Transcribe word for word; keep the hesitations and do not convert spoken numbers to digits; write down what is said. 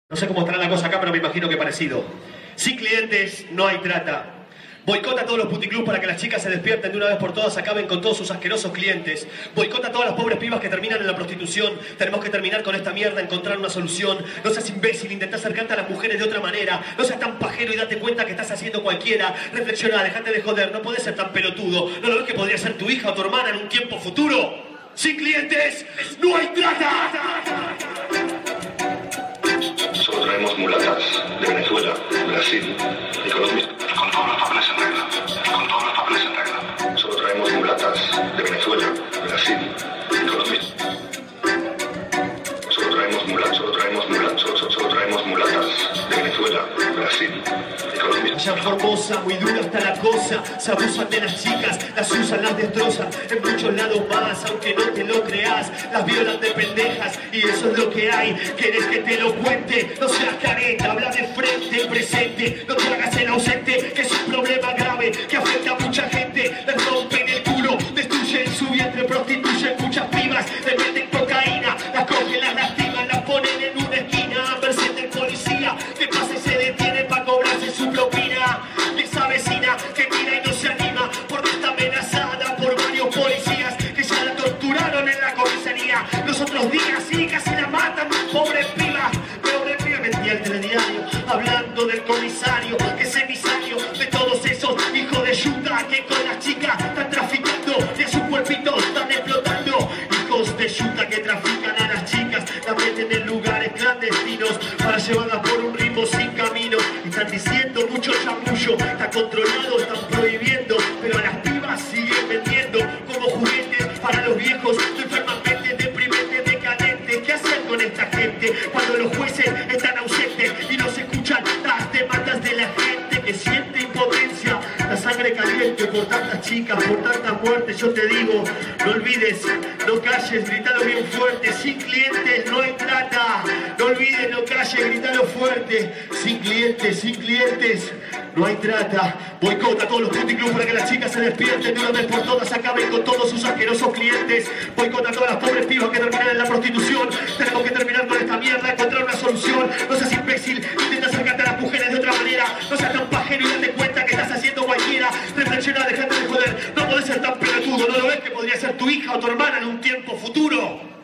No sé cómo estará la cosa acá, pero me imagino que parecido. Sin clientes no hay trata. Boicota a todos los puticlubs para que las chicas se despierten de una vez por todas, acaben con todos sus asquerosos clientes. Boicota a todas las pobres pibas que terminan en la prostitución. Tenemos que terminar con esta mierda, encontrar una solución. No seas imbécil, intenta acercarte a las mujeres de otra manera. No seas tan pajero y date cuenta que estás haciendo cualquiera. Reflexiona, dejate de joder, no podés ser tan pelotudo. ¿No lo ves que podría ser tu hija o tu hermana en un tiempo futuro? Sin clientes no hay trata. Solo traemos mulatas de Venezuela, Brasil y Colombia. Y con todos los papeles en regla. Y con todos los papeles en regla. Solo traemos mulatas de Venezuela, Brasil y Colombia. Solo traemos mulatas, solo traemos mulatas, solo, solo, solo traemos mulatas de Venezuela, Brasil y Colombia. Allá en Formosa, muy dura está la cosa. Se abusan de las chicas, las usan, las destrozan. En muchos lados más, aunque no te lo creas, las violan de pendejas y eso es lo que hay. ¿Quieres que te lo cuente? No seas careta, habla de frente, presente. No te hagas el ausente, que es un problema grave que afecta a mucha gente. Les rompen el culo, destruyen su vientre, prostituyen muchas pibas, les meten cocaína, las cogen, las lastiman, las ponen en una esquina a merced del policía que pasa y se detiene para cobrarse su propina. Y esa vecina que mira y no se anima porque está amenazada por varios policías que ya la torturaron en la comisaría. Los otros días sí casi la matan, pobre piba. Pobre piba, metía el telediario hablando del comisario que es emisario de todos esos hijos de yuta que con las chicas están traficando y a su cuerpito están explotando. Hijos de yuta que trafican a las chicas, las meten en lugares clandestinos para llevarlas por un ritmo sin camino. Están diciendo mucho chamullo, está controlado, están prohibiendo, pero a las pibas siguen vendiendo como juguetes para los viejos enfermamente deprimentes, decadentes. ¿Qué hacer con esta gente cuando los jueces están ausentes y no se escuchan las demandas de la gente que siente impotencia? La sangre caliente por tantas chicas, por tantas muertes. Yo te digo, no olvides, no calles, gritalo bien fuerte. Sin clientes no hay trata. No olvides, no calles, gritalo fuerte. Sin clientes, sin clientes no hay trata. Boicota a todos los puticlubs para que las chicas se despierten de una vez por todas, acaben con todos sus asquerosos clientes. Boicota a todas las pobres pibas que terminan en la prostitución. Tenemos que terminar con esta mierda, encontrar una solución. No seas imbécil, intenta acercarte a las mujeres de otra manera. No seas tan pajero y date cuenta que estás haciendo cualquiera. Reflexiona, dejate de joder, no podés ser tan pelotudo. ¿No lo ves que podría ser tu hija o tu hermana en un tiempo futuro?